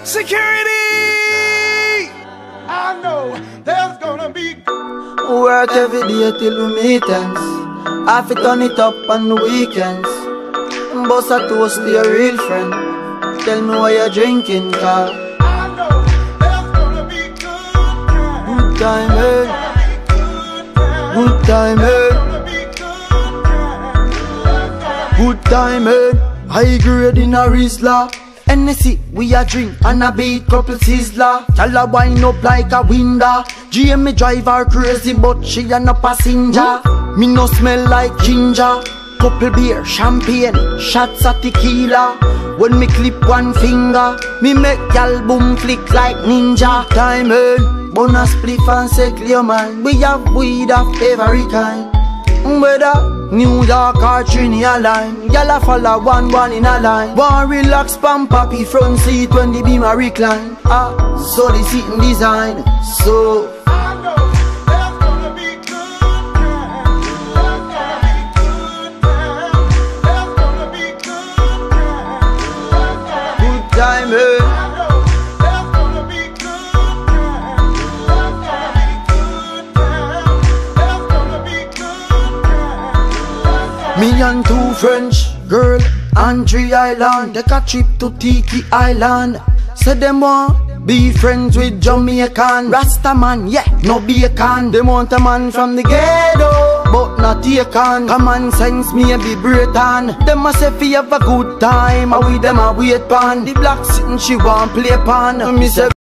Security! I know there's gonna be work every day till we meet ends. I fi turn it up on the weekends. Bust a toast to your real friend. Tell me what you're drinking, car. I know there's gonna be good time, eh? Good time, eh? Good time, eh? High grade in a Rizla. NSC, we a drink and a beat couple sizzler. Y'all a wind up like a window. GM drive her crazy but she a no passenger. Me no smell like ginger. Couple beer, champagne, shots of tequila. When me clip one finger, me make y'all boom flick like ninja. Time earn, bonus spliff and say clear man. We have weed of every kind. Whether New York or Trinidad line, y'all a follow one in a line. One relax pam papi front seat when the beam a recline. So the seating design. So I know there's gonna be good time, eh? Me and two French girl on Tree Island take a trip to Tiki Island. Say them want be friends with Jamaican Rasta man, yeah, no bacon. They want a man from the ghetto, but not taken. Common sense maybe Britain. Them a say fi have a good time, and with them a wait pan. The black sitting she want play pan. Me say